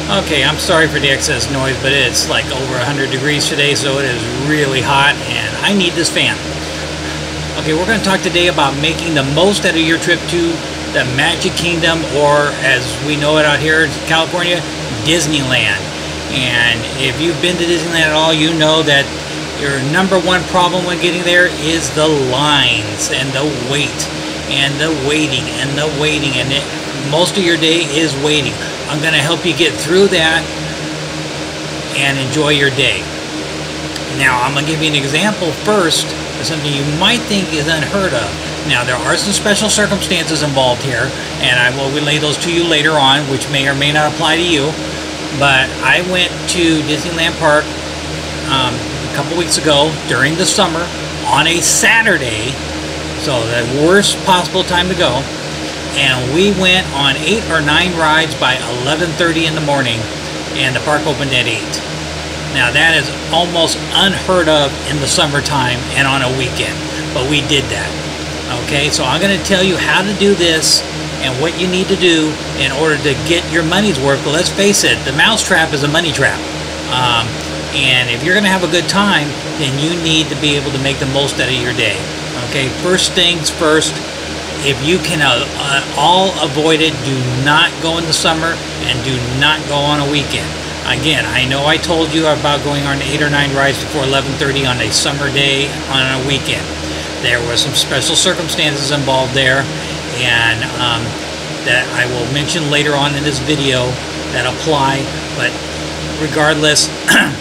Okay, I'm sorry for the excess noise, but it's like over 100 degrees today, so it is really hot, and I need this fan. Okay, we're going to talk today about making the most out of your trip to the Magic Kingdom, or as we know it out here in California, Disneyland. And if you've been to Disneyland at all, you know that your number one problem when getting there is the lines and the wait and the waiting and the waiting, and most of your day is waiting. I'm going to help you get through that and enjoy your day. Now, I'm going to give you an example first of something you might think is unheard of. Now, there are some special circumstances involved here, and I will relay those to you later on, which may or may not apply to you. But I went to Disneyland Park a couple weeks ago during the summer on a Saturday, so the worst possible time to go. And we went on 8 or 9 rides by 11:30 in the morning, and the park opened at 8. Now that is almost unheard of in the summertime and on a weekend, but we did that. Okay, so I'm going to tell you how to do this and what you need to do in order to get your money's worth. But let's face it, the mousetrap is a money trap. And if you're going to have a good time, then you need to be able to make the most out of your day. Okay, first things first. If you can all avoid it, do not go in the summer and do not go on a weekend. Again, I know I told you about going on 8 or 9 rides before 11:30 on a summer day on a weekend. There were some special circumstances involved there, and that I will mention later on in this video that apply. But regardless,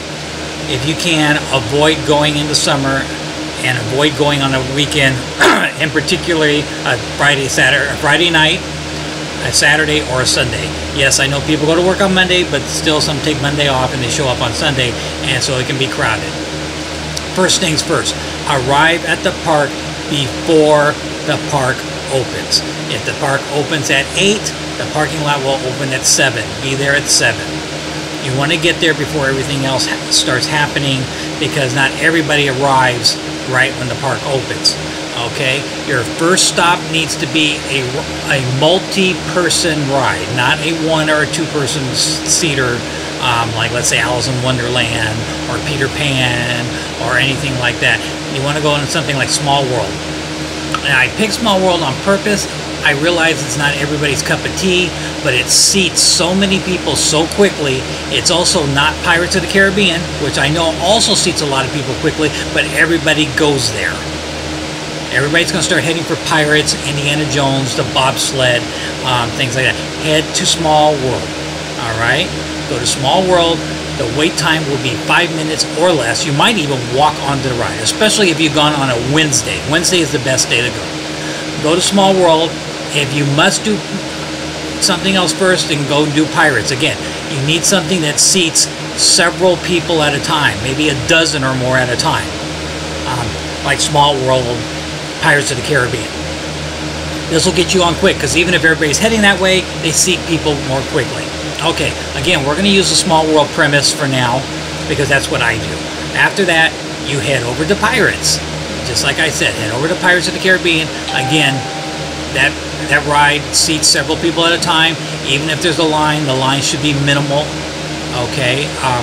if you can, avoid going in the summer and avoid going on a weekend, and particularly a Friday night, a Saturday, or a Sunday. Yes, I know people go to work on Monday, but still some take Monday off and they show up on Sunday, and so it can be crowded. First things first, arrive at the park before the park opens. If the park opens at 8, the parking lot will open at 7. Be there at 7. You want to get there before everything else starts happening, because not everybody arrives right when the park opens. Okay, your first stop needs to be a multi-person ride, not a 1 or a 2-person seater, like let's say Alice in Wonderland or Peter Pan or anything like that. You want to go into something like Small World. And I picked Small World on purpose. I realize it's not everybody's cup of tea, but it seats so many people so quickly. It's also not Pirates of the Caribbean, which I know also seats a lot of people quickly, but everybody goes there. Everybody's going to start heading for Pirates, Indiana Jones, the bobsled, things like that. Head to Small World. All right? Go to Small World. The wait time will be 5 minutes or less. You might even walk onto the ride, especially if you've gone on a Wednesday. Wednesday is the best day to go. Go to Small World. If you must do something else first, then go do Pirates. Again, you need something that seats several people at a time, maybe a dozen or more at a time, like Small World, Pirates of the Caribbean. This will get you on quick, because even if everybody's heading that way, they seat people more quickly. Okay, again, we're going to use the Small World premise for now, because that's what I do. After that, you head over to Pirates. Just like I said, head over to Pirates of the Caribbean. Again, that ride seats several people at a time. Even if there's a line, the line should be minimal. Okay,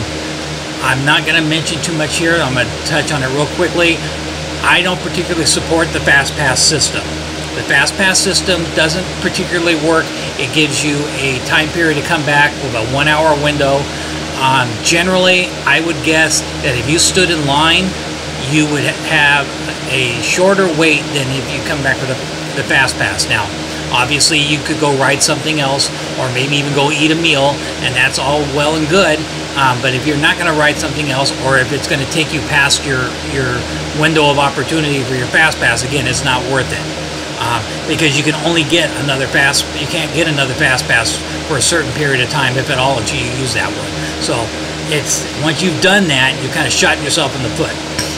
I'm not going to mention too much here. I'm going to touch on it real quickly. I don't particularly support the Fast Pass system. The Fast Pass system doesn't particularly work. It gives you a time period to come back with a 1-hour window. Generally, I would guess that if you stood in line, you would have a shorter wait than if you come back with the Fast Pass. Now, obviously, you could go ride something else, or maybe even go eat a meal, and that's all well and good. But if you're not going to ride something else, or if it's going to take you past your window of opportunity for your Fast Pass, again, it's not worth it. Because you can only get you can't get another Fast Pass for a certain period of time, if at all, until you use that one. So once you've done that, you kind of shot yourself in the foot.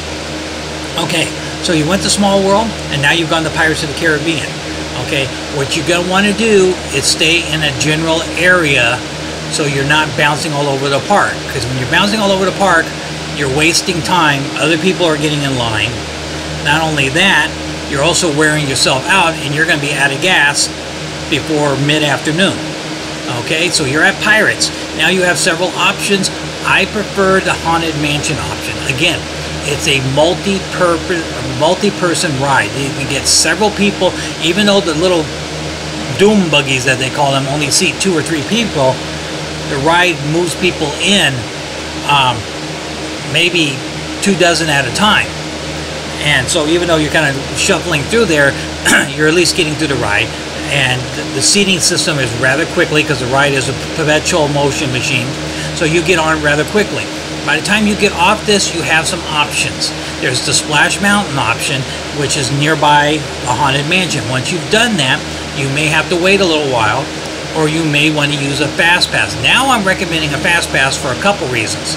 Okay, so you went to Small World, and now you've gone to Pirates of the Caribbean. Okay, what you're going to want to do is stay in a general area so you're not bouncing all over the park. Because when you're bouncing all over the park, you're wasting time. Other people are getting in line. Not only that, you're also wearing yourself out, and you're going to be out of gas before mid-afternoon. Okay, so you're at Pirates. Now you have several options. I prefer the Haunted Mansion option. Again, it's a multi-person ride. You can get several people, even though the little doom buggies that they call them only seat 2 or 3 people. The ride moves people in maybe 24 at a time. And so even though you're kind of shuffling through there, you're at least getting through the ride. And the seating system is rather quickly, because the ride is a perpetual motion machine. So you get on rather quickly. By the time you get off this, you have some options. There's the Splash Mountain option, which is nearby a Haunted Mansion. Once you've done that, you may have to wait a little while, or you may want to use a Fast Pass. Now I'm recommending a Fast Pass for a couple reasons.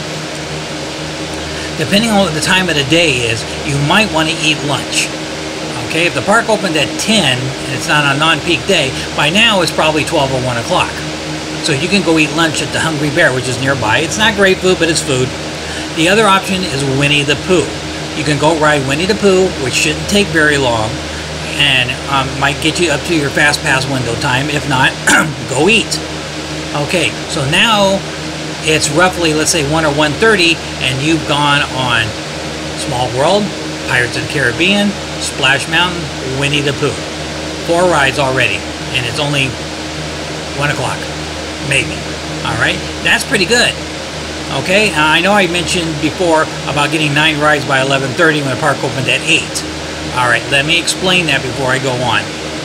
Depending on what the time of the day is, you might want to eat lunch. Okay, if the park opened at 10 and it's not a non-peak day, by now it's probably 12 or 1 o'clock. So you can go eat lunch at the Hungry Bear, which is nearby. It's not great food, but it's food. The other option is Winnie the Pooh. You can go ride Winnie the Pooh, which shouldn't take very long, and might get you up to your Fast Pass window time. If not, go eat. Okay, so now it's roughly, let's say 1 or 1:30, and you've gone on Small World, Pirates of the Caribbean, Splash Mountain, Winnie the Pooh. 4 rides already, and it's only 1 o'clock, maybe. All right, that's pretty good. Okay, I know I mentioned before about getting 9 rides by 11:30 when the park opened at 8. All right, let me explain that before I go on.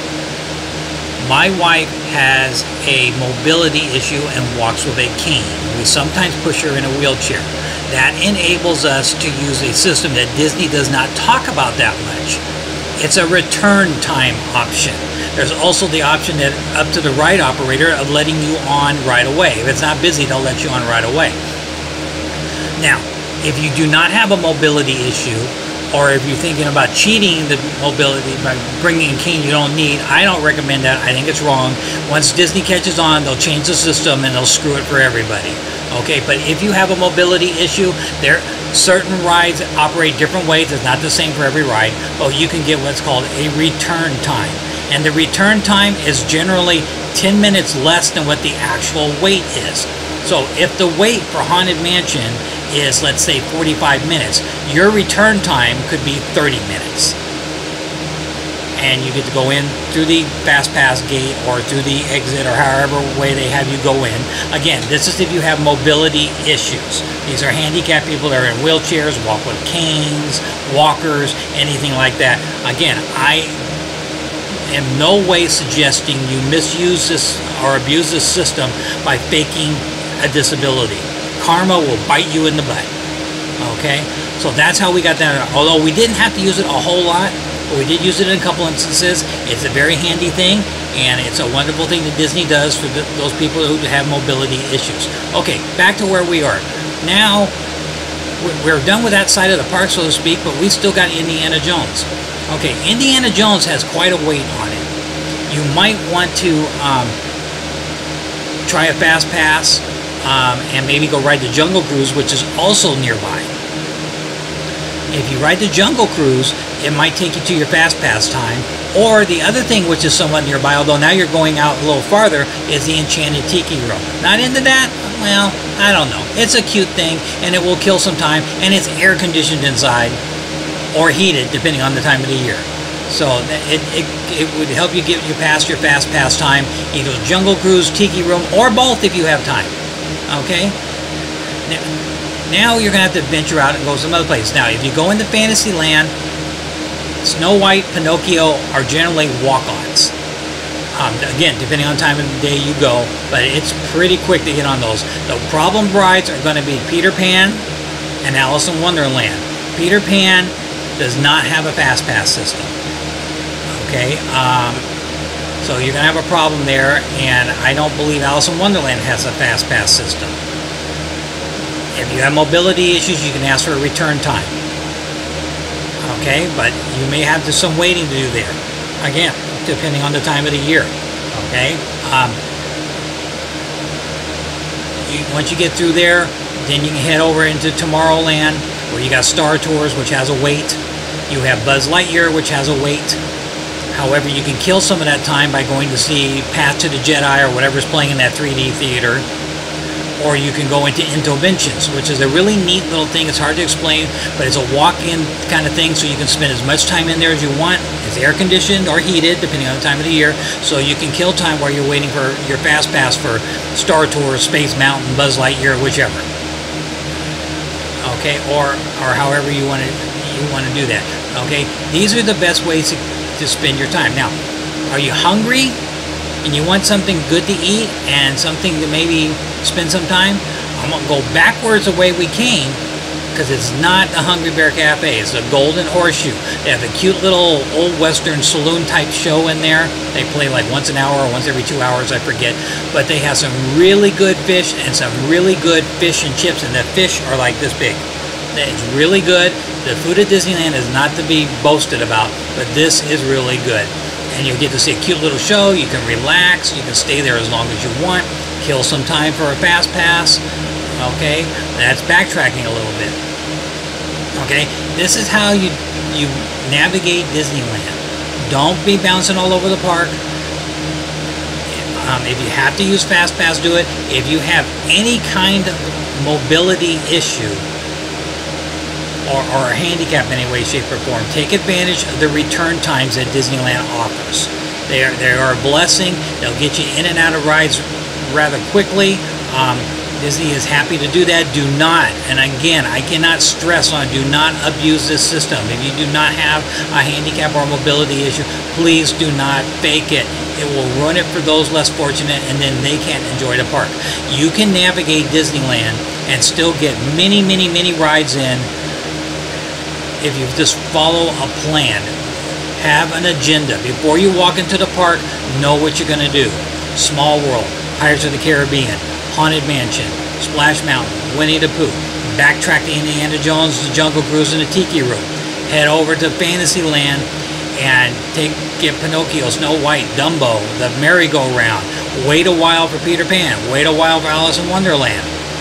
My wife has a mobility issue and walks with a cane. We sometimes push her in a wheelchair. That enables us to use a system that Disney does not talk about that much. It's a return time option. There's also the option that up to the ride operator of letting you on right away. If it's not busy, they'll let you on right away. Now, if you do not have a mobility issue, or if you're thinking about cheating the mobility by bringing a cane you don't need, I don't recommend that. I think it's wrong. Once Disney catches on, they'll change the system and they'll screw it for everybody. Okay, but if you have a mobility issue, certain rides operate different ways. It's not the same for every ride. But you can get what's called a return time. And the return time is generally 10 minutes less than what the actual wait is. So if the wait for Haunted Mansion is, let's say, 45 minutes, your return time could be 30 minutes. And you get to go in through the Fast Pass gate or through the exit or however way they have you go in. Again, this is if you have mobility issues. These are handicapped people that are in wheelchairs, walk with canes, walkers, anything like that. Again, I am no way suggesting you misuse this or abuse this system by faking a disability. Karma will bite you in the butt. Okay, so that's how we got that. Although we didn't have to use it a whole lot, but we did use it in a couple instances. It's a very handy thing, and it's a wonderful thing that Disney does for those people who have mobility issues. Okay, back to where we are. Now, we're done with that side of the park, so to speak, but we still got Indiana Jones. Okay, Indiana Jones has quite a wait on it. You might want to try a Fast Pass, and maybe go ride the Jungle Cruise, which is also nearby. If you ride the Jungle Cruise, it might take you to your Fast Pass time. Or the other thing, which is somewhat nearby, although now you're going out a little farther, is the Enchanted Tiki Room. Not into that? Well, I don't know. It's a cute thing, and it will kill some time, and it's air conditioned inside, or heated, depending on the time of the year. So it would help you get you past your Fast Pass time, either Jungle Cruise, Tiki Room, or both if you have time. Okay? Now you're going to have to venture out and go some other place. Now, if you go into Fantasyland, Snow White, Pinocchio are generally walk-ons. Again, depending on time of the day you go, but it's pretty quick to get on those. The problem rides are going to be Peter Pan and Alice in Wonderland. Peter Pan does not have a Fast Pass system. Okay? So you're going to have a problem there, and I don't believe Alice in Wonderland has a Fast Pass system. If you have mobility issues, you can ask for a return time. Okay, but you may have some waiting to do there. Again, depending on the time of the year. Okay, once you get through there, then you can head over into Tomorrowland, where you got Star Tours, which has a wait. You have Buzz Lightyear, which has a wait. However, you can kill some of that time by going to see Path to the Jedi or whatever's playing in that 3D theater. Or you can go into Interventions, which is a really neat little thing. It's hard to explain, but it's a walk-in kind of thing, so you can spend as much time in there as you want. It's air-conditioned or heated, depending on the time of the year, so you can kill time while you're waiting for your Fast Pass for Star Tours, Space Mountain, Buzz Lightyear, whichever. Okay, or however you want to do that. Okay, these are the best ways to spend your time. Now, are you hungry and you want something good to eat and something to maybe spend some time? I'm going to go backwards the way we came, because it's not the Hungry Bear Cafe. It's the Golden Horseshoe. They have a cute little old western saloon type show in there. They play like once an hour or once every 2 hours, I forget. But they have some really good fish and some really good fish and chips, and the fish are like this big. It's really good. The food at Disneyland is not to be boasted about, but this is really good. And you'll get to see a cute little show. You can relax. You can stay there as long as you want. Kill some time for a Fast Pass. Okay, that's backtracking a little bit. Okay, this is how you navigate Disneyland. Don't be bouncing all over the park. If you have to use Fast Pass, do it. If you have any kind of mobility issue or a handicap in any way, shape, or form, take advantage of the return times that Disneyland offers. They are a blessing. They'll get you in and out of rides rather quickly. Disney is happy to do that. Do not, and again, I cannot stress on, do not abuse this system. If you do not have a handicap or mobility issue, please do not fake it. It will ruin it for those less fortunate, and then they can't enjoy the park. You can navigate Disneyland and still get many, many, many rides in if you just follow a plan. Have an agenda. Before you walk into the park, know what you're going to do. Small World, Pirates of the Caribbean, Haunted Mansion, Splash Mountain, Winnie the Pooh. Backtrack to Indiana Jones, the Jungle Cruise, and the Tiki Room. Head over to Fantasyland and get Pinocchio, Snow White, Dumbo, the merry-go-round. Wait a while for Peter Pan. Wait a while for Alice in Wonderland.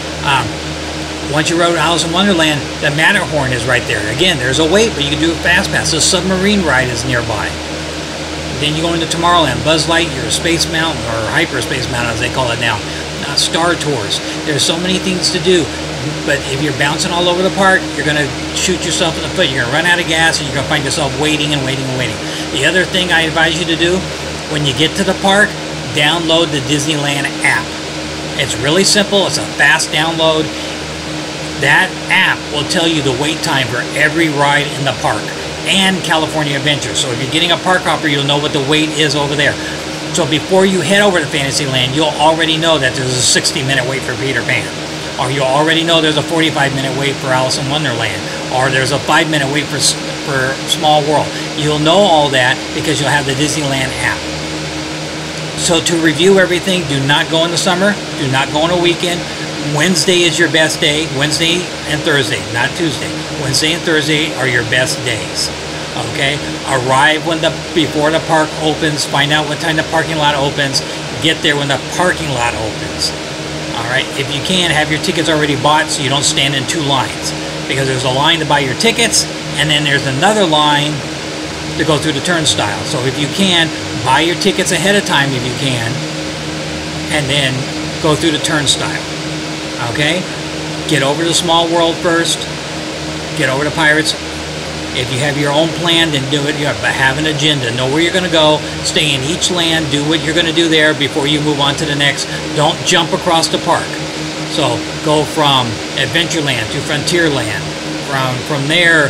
Once you rode Alice in Wonderland, the Matterhorn is right there. Again, there's a wait, but you can do a Fast Pass. The submarine ride is nearby. Then you go into Tomorrowland, Buzz Lightyear, Space Mountain, or Hyperspace Mountain as they call it now. Star Tours. There's so many things to do, but if you're bouncing all over the park, you're going to shoot yourself in the foot. You're going to run out of gas, and you're going to find yourself waiting and waiting and waiting. The other thing I advise you to do, when you get to the park, download the Disneyland app. It's really simple. It's a fast download. That app will tell you the wait time for every ride in the park and California Adventure. So if you're getting a park hopper, you'll know what the wait is over there. So before you head over to Fantasyland, you'll already know that there's a 60-minute wait for Peter Pan. Or you'll already know there's a 45-minute wait for Alice in Wonderland. Or there's a 5-minute wait for Small World. You'll know all that because you'll have the Disneyland app. So to review everything, do not go in the summer. Do not go on a weekend. Wednesday is your best day. Wednesday and Thursday, not Tuesday. Wednesday and Thursday are your best days. Okay, arrive before the park opens. Find out what time the parking lot opens. Get there when the parking lot opens. All right, if you can, have your tickets already bought so you don't stand in two lines, because there's a line to buy your tickets, and then there's another line to go through the turnstile. So if you can, buy your tickets ahead of time if you can, and then go through the turnstile. Okay, get over to Small World first. Get over to Pirates. If you have your own plan, then do it. But have an agenda. Know where you're going to go. Stay in each land. Do what you're going to do there before you move on to the next. Don't jump across the park. So go from Adventureland to Frontierland. From there,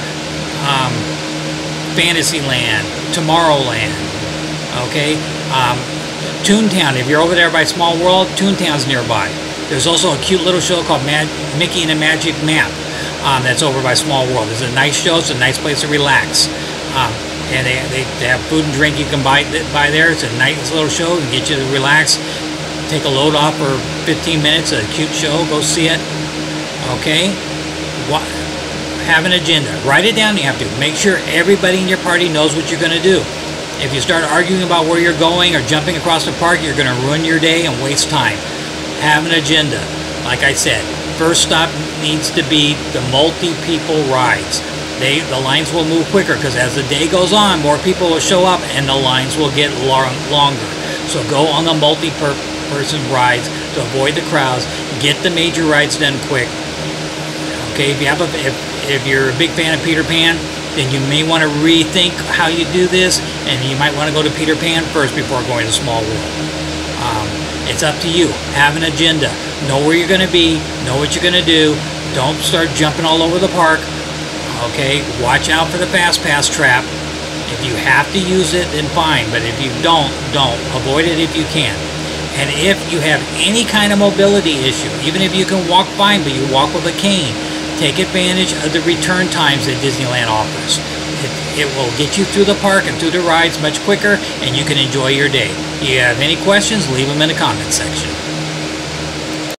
Fantasyland, Tomorrowland. Okay? Toontown. If you're over there by Small World, Toontown's nearby. There's also a cute little show called Mickey and the Magic Map. That's over by Small World. It's a nice show. It's a nice place to relax. And they have food and drink you can buy there. It's a nice little show and get you to relax. Take a load off for 15 minutes. A cute show. Go see it. Okay? Have an agenda. Write it down. You have to. Make sure everybody in your party knows what you're going to do. If you start arguing about where you're going or jumping across the park, you're going to ruin your day and waste time. Have an agenda. Like I said, first stop needs to be the multi-people rides. the lines will move quicker, because as the day goes on, more people will show up and the lines will get longer. So go on the multi-person rides to avoid the crowds. Get the major rides done quick. Okay, if you're a big fan of Peter Pan, then you may want to rethink how you do this, and you might want to go to Peter Pan first before going to Small World. It's up to you. Have an agenda. Know where you're going to be. Know what you're going to do. Don't start jumping all over the park. Okay, watch out for the Fast Pass trap. If you have to use it, then fine. But if you don't. Avoid it if you can. And if you have any kind of mobility issue, even if you can walk fine, but you walk with a cane, take advantage of the return times that Disneyland offers. It will get you through the park and through the rides much quicker, and you can enjoy your day. If you have any questions, leave them in the comments section.